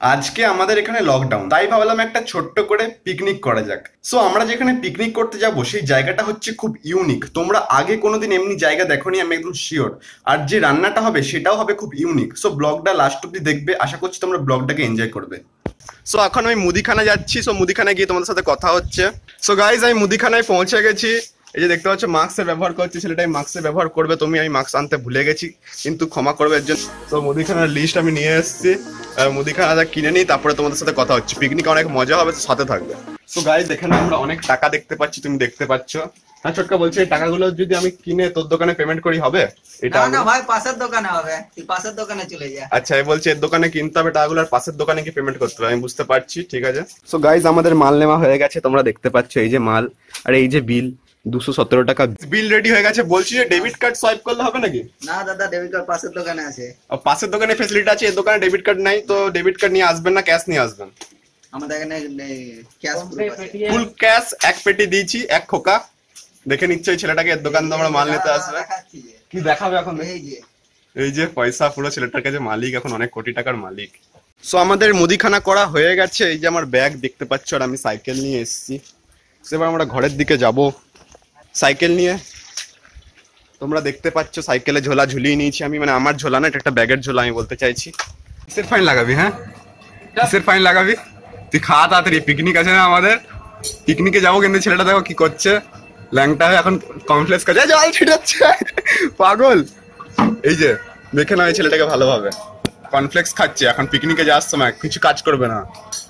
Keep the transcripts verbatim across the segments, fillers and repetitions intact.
আজকে আমাদের এখানে লকডাউন, তাই ভাবলাম একটা ছোট্ট করে পিকনিক করা যাক। সো আমরা যেখানে পিকনিক করতে যাব সেই জায়গাটা হচ্ছে খুব ইউনিক। তোমরা আগে কোনোদিন এমনি জায়গা দেখোনি, আমি একদম শিওর। আর যে রান্নাটা হবে সেটাও হবে খুব ইউনিক। সো ব্লগটা লাস্ট অব্দি দেখবে, আশা করছি তোমরা ব্লগটাকে এনজয় করবে। সো এখন আমি মুদিখানা যাচ্ছি। সো মুদিখানায় গিয়ে তোমাদের সাথে কথা হচ্ছে। সো গাইজ, আমি মুদিখানায় পৌঁছে গেছি। এই যে দেখতে পাচ্ছ মাস্কের ব্যবহার করছি, ছেলেটাই মাস্কের ব্যবহার করবে। তুমি আমি মাস্ক আনতে ভুলে গেছি, কিন্তু ক্ষমা করবে এর জন্য। তো মুদিখানার লিস্ট আমি নিয়ে এসেছি, মুদিখানা কিনে নিই, তারপরে তোমাদের সাথে কথা হচ্ছে। পিকনিক অনেক মজা হবে, সাথে থাকবে। সো গাইজ, এখানে আমরা অনেক টাকা দেখতে পাচ্ছি, তুমি দেখতে পাচ্ছ। হ্যাঁ ছোটকা, বলছি এই টাকাগুলো যদি আমি কিনে তোর দোকানে পেমেন্ট করি হবে? এটা না ভাই, পাশের দোকানে হবে, তুই পাশের দোকানে চলে যা। আচ্ছা, এই বলছি এর দোকানে কিনতে হবে টাকাগুলো, আর পাশের দোকানে কি পেমেন্ট করতে হবে? আমি বুঝতে পারছি, ঠিক আছে। সো গাইজ, আমাদের মাল নেওয়া হয়ে গেছে, তোমরা দেখতে পাচ্ছ এই যে মাল, আর এই যে বিল দুশো সতেরো টাকা বিল রেডি হয়ে গেছে। বলছি যে ডেবিট কার্ড সোয়াইপ করলে হবে নাকি? না দাদা, ডেবিট কার্ড পাশের দোকানে আছে। পাশের দোকানে ফ্যাসিলিটি আছে, এর দোকানে ডেবিট কার্ড নাই। তো ডেবিট কার্ড নিয়ে আসবেন না ক্যাশ নিয়ে আসবেন? আমাদের এখানে ক্যাশ ফুল ক্যাশ এক পেটি দিয়েছি, এক খোকা। দেখে নিচ্ছে ওই ছেলেটাকে, এর দোকান আমরা মাল নিতে আসবে। কি দেখাবে এখন? এই যে এই যে পয়সা, পুরো ছেলেটার কাছে মালিক, এখন অনেক কোটি টাকার মালিক। সো আমাদের মুদিখানা করা হয়ে গেছে। এই যে আমার ব্যাগ দেখতে পাচ্ছ, আর আমি সাইকেল নিয়ে এসেছি। এবার আমরা ঘরের দিকে যাব সাইকেল নিয়ে। তোমরা দেখতে পাচ্ছ সাইকেলে ঝোলা ঝুলিয়ে নিয়েছি আমি, মানে আমার ঝোলা না, এটা একটা ব্যাগের ঝোলা আমি বলতে চাইছি। কিসের ফাইন লাগাবি? হ্যাঁ, কিসের ফাইন লাগাবি? তুই খা তাড়াতাড়ি, পিকনিক আছে না আমাদের। পিকনিকে যাবো, কিন্তু ছেলেটা দেখো কি করছে, ল্যাংটা হয়ে এখন কমপ্লেক্স করছে, জল ছিটাচ্ছে পাগল। এই যে দেখে না, এই ছেলেটাকে ভালোভাবে কনফ্লেক্স খাচ্ছে। এখন পিকনিকে যাওয়ার সময় কিছু কাজ করবে না।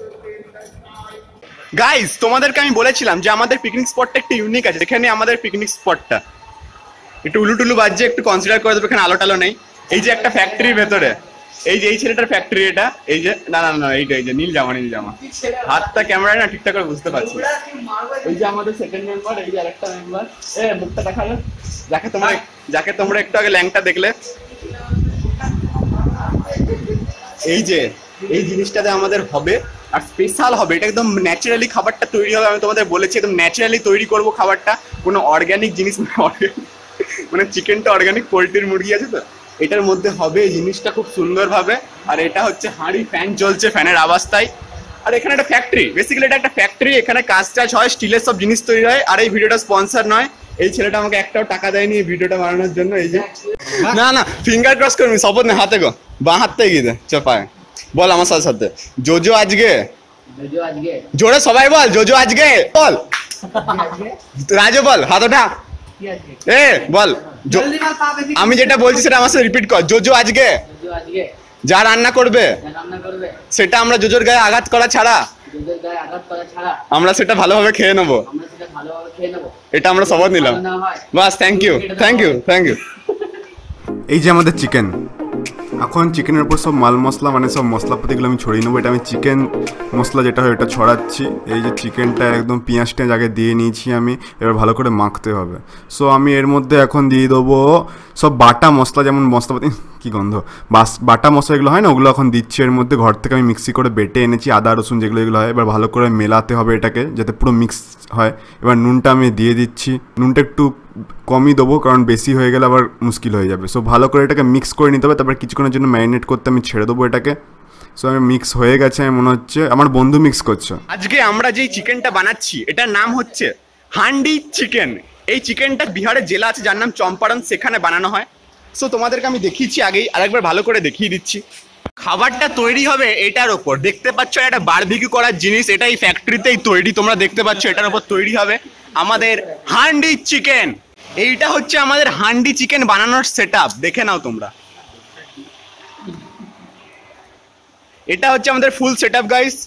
গাইজ, তোমাদেরকে আমি বলেছিলাম যে আমাদের পিকনিক স্পটটা একটু ইউনিক আছে। এখানে আমাদের পিকনিক স্পটটা একটু উলু টুলু বাজছে, একটু কনসিডার করে দেবে। এখানে আলো টালো নেই। এই যে একটা ফ্যাক্টরির ভেতরে, এই যে এই ছেলেটার ফ্যাক্টরি এটা। এই যে না না না এইটা, এই যে নীল জামা, নীল জামা, হাতটা ক্যামেরায় না ঠিকঠাক করে বুঝতে পারছি। এই যে আমাদের সেকেন্ড মেম্বার, এই যে আরেকটা মেম্বার। এ মুখটা দেখালো, যাকে তোমরা যাকে তোমরা একটু আগে ল্যাংটা দেখলে। এই যে এই জিনিসটাতে আমাদের হবে, আর স্পেশাল হবে। এটা একদম ন্যাচারালি খাবারটা তৈরি হবে। আমি তোমাদের বলেছি একদম ন্যাচারালি তৈরি করবো খাবারটা, কোনো অর্গানিক জিনিস না। মানে চিকেনটা অর্গানিক, পোল্ট্রির মুরগি আছে তো, এটার মধ্যে হবে এই জিনিসটা খুব সুন্দর ভাবে। আর এটা হচ্ছে হাঁড়ি, ফ্যান চলছে, ফ্যানের আওয়াজ তাই। আর এখানে একটা ফ্যাক্টরি, বেসিক্যালি এটা একটা ফ্যাক্টরি। এখানে কাজ টাজ হয়, স্টিলের সব জিনিস তৈরি হয়। আর এই ভিডিওটা স্পন্সর নয়, এই ছেলেটা আমাকে একটাও টাকা দেয়নি এই ভিডিওটা বানানোর জন্য। এই যে না না, ফিঙ্গার ক্রস করবি, শপথ নেই, হাতে গো, বাঁ হাতটা এগিয়ে দে, চাপায় বল আমার সাথে সাথে, জোজো আজকে, জোরে সবাই বল, জোজো আজকে বল, রাজু বল, হাত ওঠা, এ বল, আমি যেটা বলছি সেটা আমার সাথে রিপিট কর। জোজো আজকে যা রান্না করবে সেটা আমরা জোজোর গায়ে আঘাত করা ছাড়া আমরা সেটা ভালোভাবে খেয়ে নেবো। এটা আমরা শপথ নিলাম, বাস। Thank you, thank you, thank you. এই যে আমাদের চিকেন, এখন চিকেনের উপর সব মাল মশলা, মানে সব মশলাপাতিগুলো আমি ছড়িয়ে নেবো। এটা আমি চিকেন মশলা যেটা হয় এটা ছড়াচ্ছি। এই যে চিকেনটা একদম পেঁয়াজ টেঁয়াজ আগে দিয়ে নিয়েছি আমি, এবার ভালো করে মাখতে হবে। সো আমি এর মধ্যে এখন দিয়ে দেবো সব বাটা মশলা, যেমন মশলাপাতি, কি গন্ধ, বাস বাটা মশলা এগুলো হয় না, ওগুলো এখন দিচ্ছি এর মধ্যে। ঘর থেকে আমি মিক্সি করে বেটে এনেছি, আদা রসুন যেগুলো এগুলো হয়। এবার ভালো করে মেলাতে হবে এটাকে, যাতে পুরো মিক্স হয়। এবার নুনটা আমি দিয়ে দিচ্ছি, নুনটা একটু কমই দেবো, কারণ বেশি হয়ে গেলে আবার মুশকিল হয়ে যাবে। সো ভালো করে এটাকে মিক্স করে নিতে হবে, তারপর কিছুক্ষণের জন্য ম্যারিনেট করতে আমি ছেড়ে দেবো এটাকে। সো আমি মিক্স হয়ে গেছে, আমি মনে হচ্ছে আমার বন্ধু মিক্স করছে। আজকে আমরা যেই চিকেনটা বানাচ্ছি এটার নাম হচ্ছে হান্ডি চিকেন। এই চিকেনটা বিহারের জেলা আছে যার নাম চম্পারন, সেখানে বানানো হয়। সো তোমাদেরকে আমি দেখিয়েছি আগেই, আরেকবার ভালো করে দেখিয়ে দিচ্ছি। খাবারটা তৈরি হবে এটার ওপর, দেখতে পাচ্ছ এটা বারবিকিউ করার জিনিস, এটা এই ফ্যাক্টরিতেই তৈরি, তোমরা দেখতে পাচ্ছ এটার ওপর তৈরি হবে আমাদের হান্ডি চিকেন। এইটা হচ্ছে আমাদের হান্ডি চিকেন বানানোর সেটআপ, দেখে নাও তোমরা। এটা হচ্ছে আমাদের ফুল সেটআপ গাইস।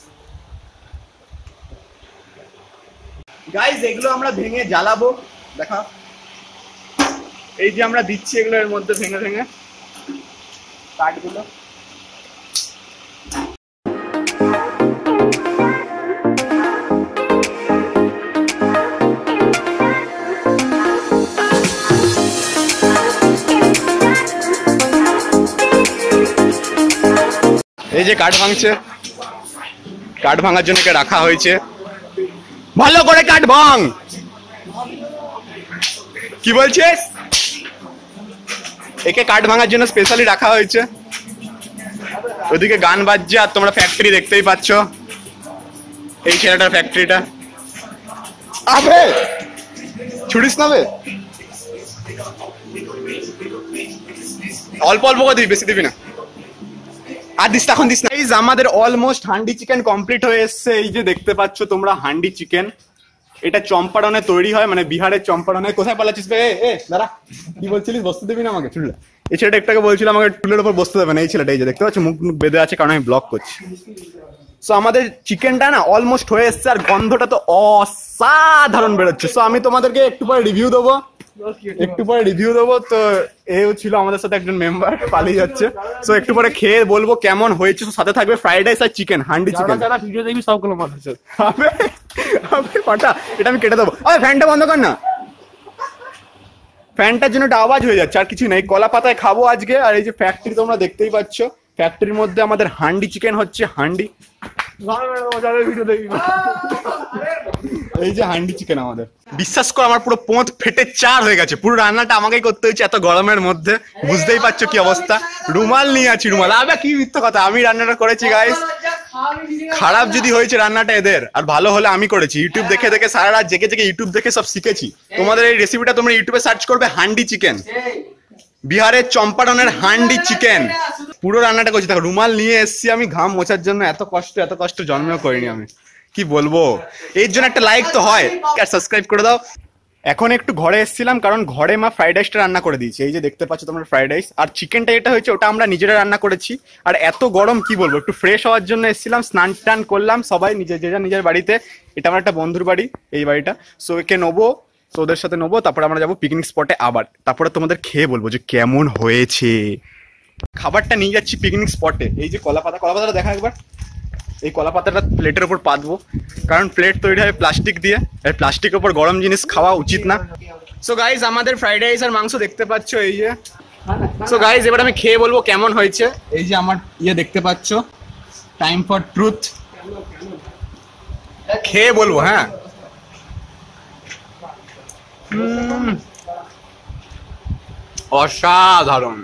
গাইস এগুলো আমরা ভেঙে জ্বালাবো, দেখা। এই যে আমরা দিচ্ছি এগুলো এর মধ্যে ভেঙে ভেঙে কাঠগুলো। এই যে কাঠ ভাঙছে, কাঠ ভাঙার জন্য কে রাখা হয়েছে, ভালো করে কাঠ ভাঙ। কি বলছিস? একে কাঠ ভাঙার জন্য স্পেশালি রাখা হয়েছে। ওদিকে গান বাজছে আর তোমরা ফ্যাক্টরি দেখতেই পাচ্ছ, এই ছেলেটার ফ্যাক্টরিটা। আবে ছুড়িস না বে, অল্প অল্প করে দিবি, বেশি দিবি না। আর দিস এখন দিস না। আমাদের অলমোস্ট হান্ডি চিকেন কমপ্লিট হয়ে এসছে। এই যে দেখতে পাচ্ছ তোমরা হান্ডি চিকেন, এটা চম্পারনে তৈরি হয়, মানে বিহারের চম্পারনে। কোথায় পালাচ্ছিস বে? এ দাঁড়া, কি বলছিলিস? বসতে দিবি না আমাকে? চুলে এই ছেলেটা একটু আগে বলছিল আমাকে টুলের উপর বসতে দেবে না, এই ছেলেটা। এই যে দেখতে পাচ্ছ মুখ মুখ বেঁধে আছে, কারণ আমি ব্লক করছি। সো আমাদের চিকেনটা না অলমোস্ট হয়ে এসছে, আর গন্ধটা তো অসাধারণ বেরোচ্ছে। সো আমি তোমাদেরকে একটু পরে রিভিউ দেবো, একটু পরে রিভিউ দেবো। তো এও ছিল আমাদের সাথে একজন মেম্বার, পালিয়ে যাচ্ছে। সো একটু পরে খেয়ে বলবো কেমন হয়েছে। সাথে থাকবে ফ্রাইড রাইস আর চিকেন, হান্ডি চিকেন। যারা ভিডিও দেখবি সবগুলো মানুষ আবে আবে পাটা, এটা আমি কেটে দেবো। আরে ফ্যানটা বন্ধ কর না, ফ্যানটার জন্য একটা আওয়াজ হয়ে যাচ্ছে, আর কিছু নেই। কলা পাতায় খাবো আজকে। আর এই যে ফ্যাক্টরি তোমরা দেখতেই পাচ্ছ, ফ্যাক্টরির মধ্যে আমাদের হান্ডি চিকেন হচ্ছে। হান্ডি, ভিডিও দেখবি, এই যে হান্ডি চিকেন আমাদের। বিশ্বাস করো আমার পুরো পোঁত ফেটে চার হয়ে গেছে। পুরো রান্নাটা আমাকেই করতে হয়েছে এত গরমের মধ্যে, বুঝতেই পারছো কি অবস্থা। রুমাল নিয়ে আছি, রুমাল। আবে কি মিথ্যা কথা, আমি রান্নাটা করেছি গাইস। খারাপ যদি হয়েছে রান্নাটা এদের, আর ভালো হলে আমি করেছি। ইউটিউব দেখে দেখে সারা রাত জেগে জেগে ইউটিউব দেখে সব শিখেছি। তোমাদের এই রেসিপিটা তোমরা ইউটিউবে সার্চ করবে, হান্ডি চিকেন, বিহারের চম্পারনের হান্ডি চিকেন। পুরো রান্নাটা করছি। দেখো রুমাল নিয়ে এসছি আমি ঘাম মোছার জন্য। এত কষ্ট এত কষ্ট জন্মেও করিনি আমি, কি বলবো। এর জন্য একটা লাইক তো হয়, আর সাবস্ক্রাইব করে দাও। এখন একটু ঘরে এসেছিলাম, কারণ ঘরে মা ফ্রাইড রাইসটা রান্না করে দিয়েছে। এই যে দেখতে পাচ্ছ তোমরা ফ্রাইড রাইস, আর চিকেনটা যেটা হয়েছে ওটা আমরা নিজেরা রান্না করেছি। আর এত গরম কি বলবো, একটু ফ্রেশ হওয়ার জন্য এসেছিলাম, স্নান টান করলাম সবাই নিজের যে নিজের বাড়িতে। এটা আমার একটা বন্ধুর বাড়ি, এই বাড়িটা। সো একে নেবো, তো ওদের সাথে নেবো, তারপরে আমরা যাবো পিকনিক স্পটে আবার। তারপরে তোমাদের খেয়ে বলবো যে কেমন হয়েছে। খাবারটা নিয়ে যাচ্ছি পিকনিক স্পটে। এই যে কলা পাতা, কলা পাতাটা দেখা একবার। এই কলা পাতাটা প্লেটের উপর পাতবো, কারণ প্লেট তৈরি হয় প্লাস্টিক দিয়ে, আর প্লাস্টিকের উপর গরম জিনিস খাওয়া উচিত না। সো গাইজ আমাদের ফ্রাইড রাইস আর মাংস দেখতে পাচ্ছ, এই যে। সো গাইজ এবার আমি খেয়ে বলবো কেমন হয়েছে। এই যে আমার ইয়ে দেখতে পাচ্ছ, টাইম ফর ট্রুথ, খেয়ে বলবো। হ্যাঁ, অসাধারণ।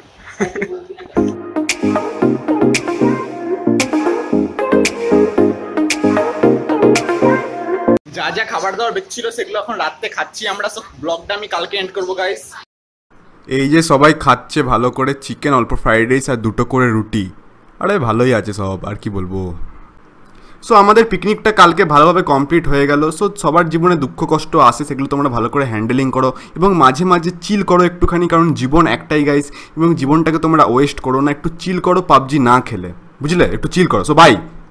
যা যা খাবার দাবার বেচছিল সেগুলো এখন রাতে খাচ্ছি আমরা। সব ব্লগটা আমি কালকে এন্ড করবো গাইস। এই যে সবাই খাচ্ছে ভালো করে চিকেন, অল্প ফ্রাইড রাইস আর দুটো করে রুটি। আরে ভালোই আছে সব, আর কি বলবো। সো আমাদের পিকনিকটা কালকে ভালোভাবে কমপ্লিট হয়ে গেল। সো সবার জীবনে দুঃখ কষ্ট আসে, সেগুলো তোমরা ভালো করে হ্যান্ডেলিং করো এবং মাঝে মাঝে চিল করো একটুখানি, কারণ জীবন একটাই গাইস, এবং জীবনটাকে তোমরা ওয়েস্ট করো না। একটু চিল করো পাবজি না খেলে, বুঝলে? একটু চিল করো। So by.